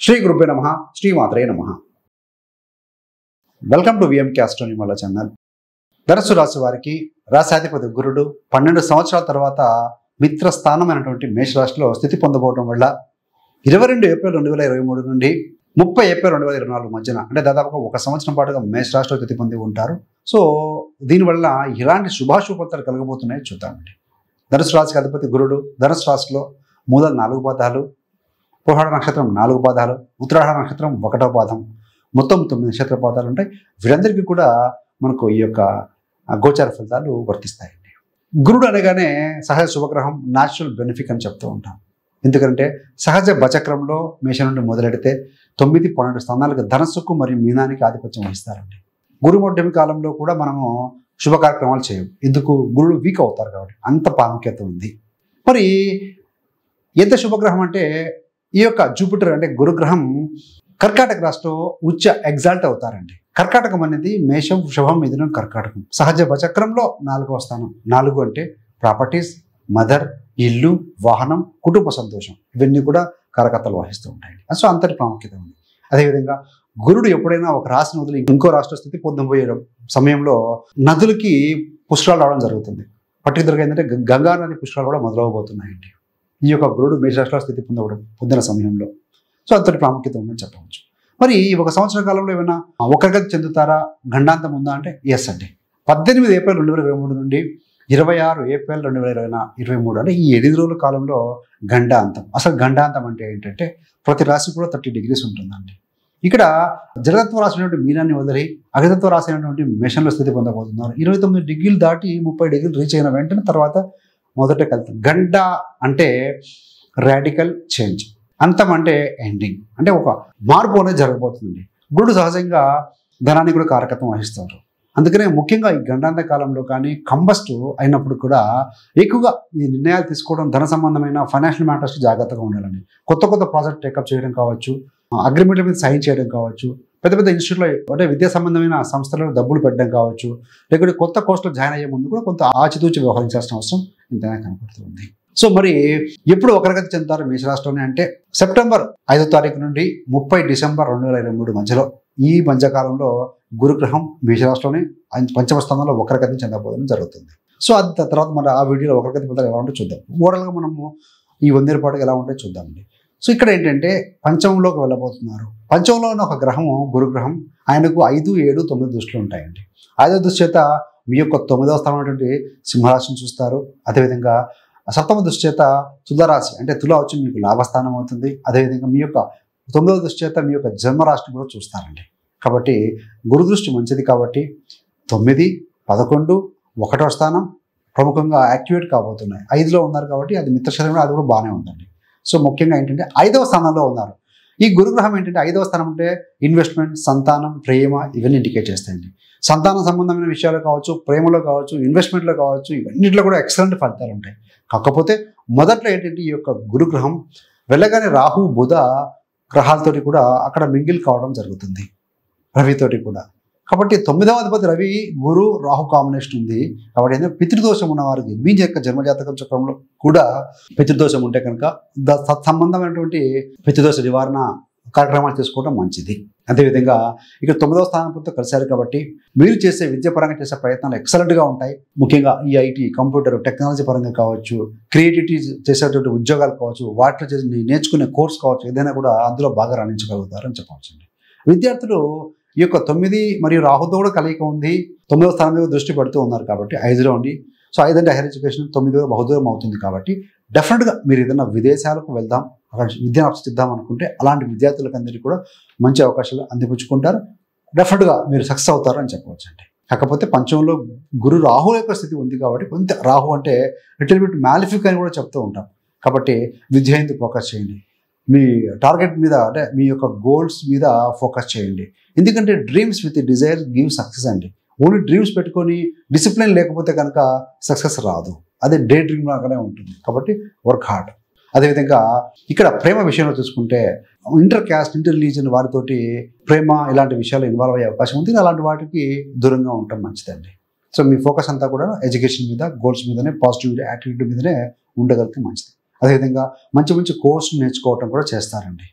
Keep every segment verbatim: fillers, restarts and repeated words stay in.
శ్రీ గురుభ్యో నమః శ్రీ మాత్రే నమః welcome to VMK Astro-Numerology channel. ధనుస్సు రాశి వారికి రాశాధిపతి గురుడు పన్నెండు సంవత్సరాల తర్వాత మిత్ర స్థానమైనటువంటి మేషరాశిలో స్థితి పొందబోవడం వల్ల ఇరవై రెండు ఏప్రిల్ రెండు వేల ఇరవై మూడు నుండి ముప్పై ఏప్రిల్ రెండు వేల ఇరవై నాలుగు మధ్యన అంటే దాదాపుగా ఒక సంవత్సరం పాటుగా మేషరాశిలో స్థితి పొంది ఉంటారు. సో దీనివల్ల ఇలాంటి శుభాశుభ ఫలితాలు కలగబోతున్నాయో చూద్దామండి. ధనుసు రాశికి అధిపతి గురుడు ధనుసు రాశిలో మూల నాలుగు పాదాలు, పురుషాఢ నక్షత్రం నాలుగు పాదాలు, ఉత్తరాఢ నక్షత్రం ఒకటో పాదం, మొత్తం తొమ్మిది నక్షత్ర పాదాలు ఉంటాయి. వీరందరికీ కూడా మనకు ఈ యొక్క గోచార ఫలితాలు వర్తిస్తాయండి. గురుడు అనగానే సహజ శుభగ్రహం, న్యాచురల్ బెనిఫిట్ అని చెప్తూ ఉంటాం. ఎందుకంటే సహజ బచక్రంలో మేషం నుండి మొదలెడితే తొమ్మిది పన్నెండు స్థానాలకు ధనస్సుకు మరియు మీనానికి ఆధిపత్యం వహిస్తారండి. గురుమొడ్డమి కాలంలో కూడా మనము శుభ కార్యక్రమాలు చేయము. ఎందుకు? గురుడు వీక్ అవుతారు కాబట్టి అంత ప్రాముఖ్యత ఉంది. మరి ఎంత శుభగ్రహం అంటే ఈ యొక్క జూపిటర్ అంటే గురుగ్రహం కర్కాటక రాశిలో ఉచ్చ ఎగ్జాల్ట్ అవుతారండి. కర్కాటకం అనేది మేషం, వృషభం, మిథునం, కర్కాటకం సహజ బచక్రంలో నాలుగవ స్థానం. నాలుగు అంటే ప్రాపర్టీస్, మదర్, ఇల్లు, వాహనం, కుటుంబ సంతోషం, ఇవన్నీ కూడా కరకత్తలు వహిస్తూ ఉంటాయండి. సో అంతటి ప్రాముఖ్యత ఉంది. అదేవిధంగా గురుడు ఎప్పుడైనా ఒక రాశిని వదిలి ఇంకో రాష్ట్ర స్థితి పొందబోయే సమయంలో నదులకి పుష్కరాలు రావడం జరుగుతుంది. పర్టికులర్గా ఏంటంటే గంగా నది పుష్కరాలు కూడా మొదలవబోతున్నాయండి ఈ యొక్క గురుడు మేషరాశిలో స్థితి పొందవడం పొందిన సమయంలో. సో అంతటి ప్రాముఖ్యత ఉందని చెప్పవచ్చు. మరి ఒక సంవత్సర కాలంలో ఏమైనా ఒకరిగతి చెందుతారా, గండాంతం ఉందా అంటే ఎస్ అండి. పద్దెనిమిది ఏప్రిల్ రెండు వేల ఇరవై మూడు నుండి ఇరవై ఆరు ఏప్రిల్ రెండు వేల ఇరవై ఇరవై మూడు అంటే ఈ ఎనిమిది రోజుల కాలంలో గండాంతం. అసలు గండాంతం అంటే ఏంటంటే ప్రతి రాశి కూడా థర్టీ డిగ్రీస్ ఉంటుందండి. ఇక్కడ జలతత్వ రాశి అయినటువంటి మీనాన్ని వదిలి అగ్నితత్వ రాశి అయినటువంటి మేషంలో స్థితి పొందబోతున్నారు. ఇరవై తొమ్మిది డిగ్రీలు దాటి ముప్పై డిగ్రీలు రీచ్ అయిన వెంటనే తర్వాత మొదట కలిసి గంట అంటే రాడికల్ చేంజ్, అంతం అంటే ఎండింగ్, అంటే ఒక మార్పు అనేది జరగబోతుంది. గురుడు సహజంగా ధనాన్ని కూడా కారకత్వం వహిస్తారు. అందుకనే ముఖ్యంగా ఈ గండాంత కాలంలో కానీ కంబస్ట్ అయినప్పుడు కూడా ఎక్కువగా ఈ నిర్ణయాలు తీసుకోవడం, ధన సంబంధమైన ఫైనాన్షియల్ మ్యాటర్స్ జాగ్రత్తగా ఉండాలండి. కొత్త కొత్త ప్రాజెక్ట్ టేకప్ చేయడం కావచ్చు, అగ్రిమెంట్ల మీద సైన్ చేయడం కావచ్చు, పెద్ద పెద్ద ఇన్స్టిట్యూట్లో అంటే విద్యా సంబంధమైన సంస్థలలో డబ్బులు పెట్టడం కావచ్చు, లేకపోతే కొత్త కోర్సులో జాయిన్ అయ్యే ముందు కూడా కొంత ఆచితూచి వ్యవహరించాల్సిన అవసరం ఇంతనే కనపడుతుంది. సో మరి ఎప్పుడు ఒకరిగతి చెందుతారు మేషరాశిలోనే అంటే సెప్టెంబర్ ఐదో తారీఖు నుండి ముప్పై డిసెంబర్ రెండు వేల ఇరవై మూడు మధ్యలో ఈ మధ్యకాలంలో గురుగ్రహం మేషరాశిలోనే పంచమ స్థానంలో ఒకరిగతి చెందబోవడం జరుగుతుంది. సో అది తర్వాత మన ఆ వీడియోలో ఒకరిగతి ఫలితాలు ఎలా ఉంటే చూద్దాం. ఓవరాల్గా మనము ఈ వందేరు పాటుగా ఎలా ఉంటే చూద్దామండి. సో ఇక్కడ ఏంటంటే పంచమంలోకి వెళ్ళబోతున్నారు. పంచమంలో ఉన్న ఒక గ్రహము గురుగ్రహం, ఆయనకు ఐదు ఏడు తొమ్మిది దృష్టిలు ఉంటాయండి. ఐదో దృష్టి చేత మీ యొక్క తొమ్మిదవ స్థానం అనేటువంటి సింహరాశిని చూస్తారు. అదేవిధంగా సప్తమ దృష్టి చేత తులారాశి అంటే తులా వచ్చి మీకు లాభస్థానం అవుతుంది. అదేవిధంగా మీ యొక్క తొమ్మిదవ దృష్టి చేత మీ యొక్క జన్మరాశిని కూడా చూస్తారండి. కాబట్టి గురు దృష్టి మంచిది కాబట్టి తొమ్మిది, పదకొండు, ఒకటో స్థానం ప్రముఖంగా యాక్టివేట్ కాబోతున్నాయి. ఐదులో ఉన్నారు కాబట్టి అది మిత్రశరీరం, అది కూడా బాగానే ఉందండి. సో ముఖ్యంగా ఏంటంటే ఐదవ స్థానంలో ఉన్నారు. ఈ గురుగ్రహం ఏంటంటే ఐదవ స్థానం అంటే ఇన్వెస్ట్మెంట్, సంతానం, ప్రేమ ఇవన్నీ ఇండికేట్ చేస్తాయండి. సంతాన సంబంధమైన విషయాలు కావచ్చు, ప్రేమలో కావచ్చు, ఇన్వెస్ట్మెంట్లో కావచ్చు, ఇవన్నింటిలో కూడా ఎక్సలెంట్ ఫలితాలు ఉంటాయి. కాకపోతే మొదట్లో ఏంటంటే ఈ యొక్క గురుగ్రహం వెళ్ళగానే రాహు, బుధ గ్రహాలతోటి కూడా అక్కడ మింగిల్ కావడం జరుగుతుంది, రవితోటి కూడా. కాబట్టి తొమ్మిదవ అధిపతి రవి, గురు, రాహు కాంబినేషన్ ఉంది. కాబట్టి ఏంటంటే పితృదోషం ఉన్న వారికి మీ యొక్క జన్మజాతకం చక్రంలో కూడా పితృదోషం ఉంటే కనుక సత్సంబంధమైనటువంటి పితృదోష నివారణ కార్యక్రమాలు చేసుకోవడం మంచిది. అదేవిధంగా ఇక్కడ తొమ్మిదవ స్థానంతో కలిశారు కాబట్టి మీరు చేసే విద్యాపరంగా చేసే ప్రయత్నాలు ఎక్సలెంట్గా ఉంటాయి. ముఖ్యంగా ఈ ఐటీ, కంప్యూటర్, టెక్నాలజీ పరంగా కావచ్చు, క్రియేటివిటీ చేసేటువంటి ఉద్యోగాలు కావచ్చు, వాటిలో చేసి నేర్చుకునే కోర్స్ కావచ్చు, ఏదైనా కూడా అందులో బాగా రాణించగలుగుతారని చెప్పవచ్చండి. విద్యార్థులు ఈ యొక్క తొమ్మిది మరియు రాహుతో కూడా కలయిక ఉంది. తొమ్మిదవ స్థానం మీద దృష్టి పెడుతూ ఉన్నారు కాబట్టి ఐదులో ఉండి, సో ఐదు అంటే హైయర్ ఎడ్యుకేషన్, తొమ్మిది బహుదూరం అవుతుంది. కాబట్టి డెఫినెట్గా మీరు ఏదైనా విదేశాలకు వెళ్దాం, అక్కడ విద్యను అభ్యసిద్దాం అనుకుంటే అలాంటి విద్యార్థులకు అందరికీ కూడా మంచి అవకాశాలు అందిపుచ్చుకుంటారు. డెఫినెట్గా మీరు సక్సెస్ అవుతారు అని చెప్పవచ్చు అండి. కాకపోతే పంచమంలో గురు రాహు యొక్క స్థితి ఉంది కాబట్టి కొంత రాహు అంటే లిటిల్ బిట్ మ్యాలిఫిక్ అని కూడా చెప్తూ ఉంటాం. కాబట్టి విద్య ఎందుకు ఫోకస్ చేయండి, మీ టార్గెట్ మీద అంటే మీ యొక్క గోల్స్ మీద ఫోకస్ చేయండి. ఎందుకంటే dreams with desire give success అండి. ఓన్లీ డ్రీమ్స్ పెట్టుకొని డిసిప్లిన్ లేకపోతే కనుక సక్సెస్ రాదు, అదే డే డ్రీమ్ లాగానే ఉంటుంది. కాబట్టి వర్క్ హార్డ్. అదేవిధంగా ఇక్కడ ప్రేమ విషయంలో చూసుకుంటే ఇంటర్ క్యాస్ట్, ఇంటర్ రిలీజియన్ వారితోటి ప్రేమ ఇలాంటి విషయాలు ఇన్వాల్వ్ అయ్యే అవకాశం ఉంది. అలాంటి వాటికి దూరంగా ఉండటం మంచిదండి. సో మీ ఫోకస్ అంతా కూడా ఎడ్యుకేషన్ మీద, గోల్స్ మీదనే, పాజిటివ్ యాక్టివిటీ మీదనే ఉండగలిగితే మంచిది. అదేవిధంగా మంచి మంచి కోర్సులు నేర్చుకోవటం కూడా చేస్తారండి.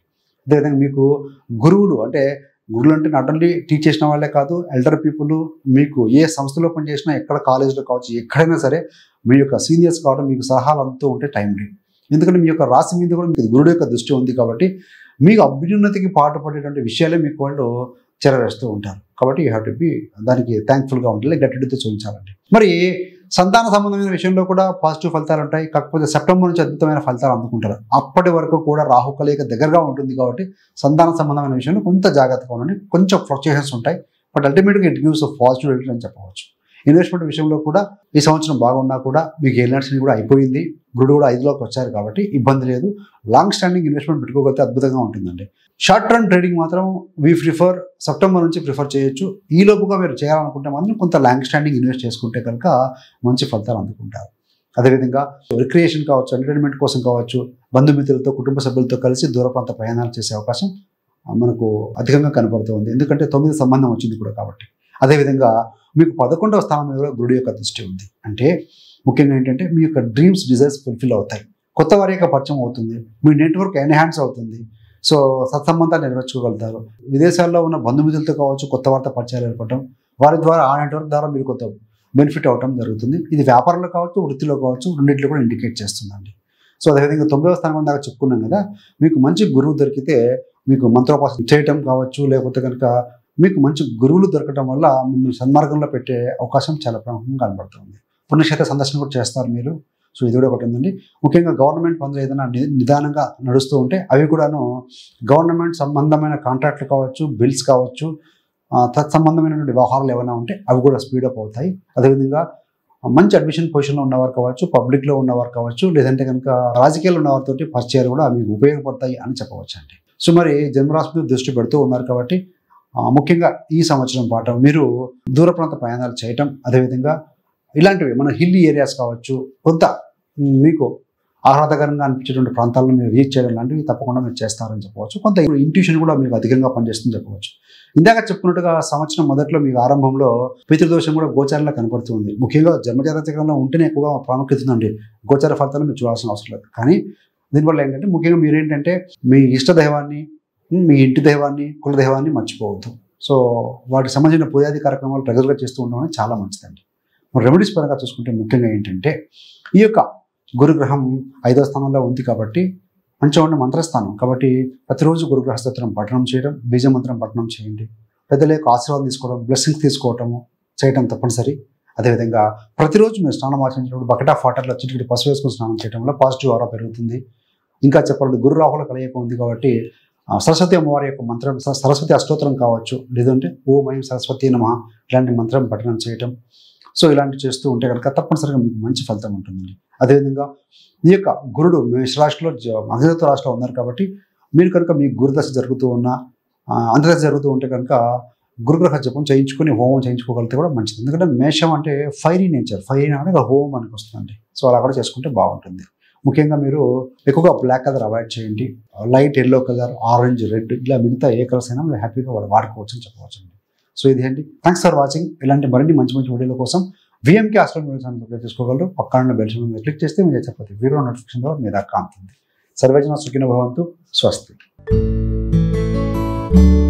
అదేవిధంగా మీకు గురువులు అంటే గురువులు అంటే నాట్ ఓన్లీ టీచ్ చేసిన వాళ్ళే కాదు, ఎల్డర్ పీపుల్, మీకు ఏ సంస్థలో పనిచేసినా, ఎక్కడ కాలేజీలో కావచ్చు, ఎక్కడైనా సరే మీ యొక్క సీనియర్స్ కావడం మీకు సలహాలు అందుతూ ఉంటే టైంలీ. ఎందుకంటే మీ యొక్క రాశి మీద కూడా మీకు గురుడు యొక్క దృష్టి ఉంది కాబట్టి మీకు అభ్యున్నతికి పాటుపడేటువంటి విషయాలే మీకు వాళ్ళు చేరవేస్తూ ఉంటారు. కాబట్టి యూ హ్యావ్ టు బి దానికి థ్యాంక్ఫుల్గా ఉండాలి, గట్టితో చూపించాలండి. మరి సంతాన సంబంధమైన విషయంలో కూడా పాజిటివ్ ఫలితాలు ఉంటాయి. కాకపోతే సెప్టెంబర్ నుంచి అద్భుతమైన ఫలితాలు అందుకుంటారు. అప్పటి వరకు కూడా రాహు కలయిక దగ్గరగా ఉంటుంది కాబట్టి సంతాన సంబంధమైన విషయంలో కొంత జాగ్రత్తగా ఉండండి. కొంచెం ఫ్లక్చుయేషన్స్ ఉంటాయి, బట్ అల్టిమేట్గా ఇట్ గివ్స్ పాజిటివ్ రిజల్ట్ అని చెప్పవచ్చు. ఇన్వెస్ట్మెంట్ విషయంలో కూడా ఈ సంవత్సరం బాగున్నా కూడా మీకు ఎల్ఎన్సీ కూడా అయిపోయింది, గురుడు కూడా ఐదులోకి వచ్చారు కాబట్టి ఇబ్బంది లేదు. లాంగ్ స్టాండింగ్ ఇన్వెస్ట్మెంట్ పెట్టుకోగలిగితే అద్భుతంగా ఉంటుందండి. షార్ట్ టర్మ్ ట్రేడింగ్ మాత్రం వీ ప్రిఫర్ సెప్టెంబర్ నుంచి ప్రిఫర్ చేయొచ్చు. ఈ లోపుగా మీరు చేయాలనుకుంటే మాత్రం కొంత లాంగ్ స్టాండింగ్ ఇన్వెస్ట్ చేసుకుంటే కనుక మంచి ఫలితాలు అందుకుంటారు. అదేవిధంగా రిక్రియేషన్ కావచ్చు, ఎంటర్టైన్మెంట్ కోసం కావచ్చు, బంధుమిత్రులతో కుటుంబ సభ్యులతో కలిసి దూర ప్రాంత ప్రయాణాలు చేసే అవకాశం మనకు అధికంగా కనపడుతుంది. ఎందుకంటే తొమ్మిది సంబంధం వచ్చింది కూడా కాబట్టి. అదేవిధంగా మీకు పదకొండవ స్థానం మీద గురుడు యొక్క దృష్టి ఉంది. అంటే ముఖ్యంగా ఏంటంటే మీ యొక్క డ్రీమ్స్, డిజైర్స్ ఫుల్ఫిల్ అవుతాయి, కొత్త వారి యొక్క పరిచయం అవుతుంది, మీ నెట్వర్క్ ఎన్హాన్స్ అవుతుంది. సో సత్సంబంధాలు నెరవేర్చుకోగలుగుతారు. విదేశాల్లో ఉన్న బంధుమిత్రులతో కావచ్చు కొత్త వారితో పరిచయాలు ఏర్పడటం, వారి ద్వారా ఆ నెట్వర్క్ ద్వారా మీరు కొంత బెనిఫిట్ అవ్వడం జరుగుతుంది. ఇది వ్యాపారంలో కావచ్చు, వృత్తిలో కావచ్చు, రెండింటిలో కూడా ఇండికేట్ చేస్తుందండి. సో అదేవిధంగా తొమ్మిదవ స్థానం దాకా చెప్పుకున్నాం కదా, మీకు మంచి గురువు దొరికితే మీకు మంత్రోపాసన చేయటం కావచ్చు, లేకపోతే కనుక మీకు మంచి గురువులు దొరకడం వల్ల మిమ్మల్ని సన్మార్గంలో పెట్టే అవకాశం చాలా ప్రముఖంగా కనబడుతుంది. పుణ్యక్షేత్ర సందర్శన కూడా చేస్తారు మీరు. సో ఇది కూడా ఒకటి ఉందండి. ముఖ్యంగా గవర్నమెంట్ పనులు ఏదైనా నిదానంగా నడుస్తూ ఉంటే అవి కూడాను గవర్నమెంట్ సంబంధమైన కాంట్రాక్ట్లు కావచ్చు, బిల్స్ కావచ్చు, తత్సంబంధమైనటువంటి వ్యవహారాలు ఏమైనా ఉంటే అవి కూడా స్పీడప్ అవుతాయి. అదేవిధంగా మంచి అడ్మిషన్ పొజిషన్లో ఉన్నవారు కావచ్చు, పబ్లిక్లో ఉన్నవారు కావచ్చు, లేదంటే కనుక రాజకీయాల్లో ఉన్నవారితో పరిచయాలు కూడా మీకు ఉపయోగపడతాయి అని చెప్పవచ్చు అండి. సో మరి జన్మరాశి మీద దృష్టి పెడుతూ ఉన్నారు కాబట్టి ముఖ్యంగా ఈ సంవత్సరం పాటు మీరు దూర ప్రాంత ప్రయాణాలు చేయటం, అదేవిధంగా ఇలాంటివి మన హిల్లీ ఏరియాస్ కావచ్చు, కొంత మీకు ఆహ్లాదకరంగా అనిపించేటువంటి ప్రాంతాలను మీరు రీచ్ చేయడం లాంటివి తప్పకుండా మీరు చేస్తారని చెప్పవచ్చు. కొంత ఇంట్యూషన్ కూడా మీకు అధికంగా పనిచేస్తుందని చెప్పవచ్చు. ఇందాక చెప్పుకున్నట్టుగా సంవత్సరం మొదట్లో మీకు ఆరంభంలో పితృదోషం కూడా గోచారంలో కనపడుతుంది. ముఖ్యంగా జన్మజాతక చక్రంలో ఉంటేనే ఎక్కువగా ప్రాముఖ్యత ఉందండి. గోచార ఫలితాలు మీరు చూడాల్సిన అవసరం లేదు. కానీ దీనివల్ల ఏంటంటే ముఖ్యంగా మీరు ఏంటంటే మీ ఇష్టదైవాన్ని, మీ ఇంటి దైవాన్ని, కులదైవాన్ని మర్చిపోవద్దు. సో వాటికి సంబంధించిన పూజాది కార్యక్రమాలు రెగ్యులర్గా చేస్తూ ఉండడం చాలా మంచిదండి. మరి రెమెడీస్ పరంగా చూసుకుంటే ముఖ్యంగా ఏంటంటే ఈ యొక్క గురుగ్రహం ఐదో స్థానంలో ఉంది కాబట్టి మంచిగా ఉండే మంత్రస్థానం కాబట్టి ప్రతిరోజు గురుగ్రహ స్తోత్రం పఠనం చేయడం, బీజ మంత్రం పఠనం చేయండి. పెద్దల యొక్క ఆశీర్వాదం తీసుకోవడం, బ్లెస్సింగ్స్ తీసుకోవటము చేయడం తప్పనిసరి. అదేవిధంగా ప్రతిరోజు మీరు స్నానం ఆచరించినప్పుడు బకెట్ ఆఫ్ వాటర్లో చిటికి పసుపు వేసుకుని స్నానం చేయడం వల్ల పాజిటివ్ ఆరా పెరుగుతుంది. ఇంకా చెప్పాలంటే గురు రాహుల కలయిక ఉంది కాబట్టి సరస్వతి అమ్మవారి యొక్క మంత్రం, సరస్వతి అష్టోత్తరం కావచ్చు, లేదంటే ఓం ఐం సరస్వతి నమః ఇలాంటి మంత్రం పఠనం చేయటం. సో ఇలాంటివి చేస్తూ ఉంటే కనుక తప్పనిసరిగా మీకు మంచి ఫలితం ఉంటుందండి. అదేవిధంగా ఈ యొక్క గురుడు మేషరాశిలో మగధత్వ రాశిలో ఉన్నారు కాబట్టి మీరు కనుక మీ గురుదశ జరుగుతూ ఉన్న అంతర్దశ జరుగుతూ ఉంటే కనుక గురుగ్రహ జపం చేయించుకొని హోమం చేయించుకోగలిగితే కూడా మంచిది. ఎందుకంటే మేషం అంటే ఫైరీ నేచర్, ఫైరీ అంటే హోమం మనకు వస్తుందండి. సో అలా కూడా చేసుకుంటే బాగుంటుంది. ముఖ్యంగా మీరు ఎక్కువగా బ్లాక్ కలర్ అవాయిడ్ చేయండి. Light yellow colour, orange, red ఇలా మిగతా ఏ కలర్స్ అయినా మీరు హ్యాపీగా వాడు వాడుకోవచ్చు అని చెప్పవచ్చు అండి. సో ఇది అండి. Thanks for watching. ఇలాంటి మరిన్ని మంచి మంచి వీడియోల కోసం విఎంకే ఆస్ట్రో-న్యూమరాలజీ తీసుకోగలరు. పక్కన బెల్ సింబల్ మీద క్లిక్ చేస్తే మీరు చెప్పండి వీడియో నోటిఫికేషన్ ద్వారా మీ దాకా అందుతుంది. సర్వేజన సుఖినో భవంతు. స్వస్తి.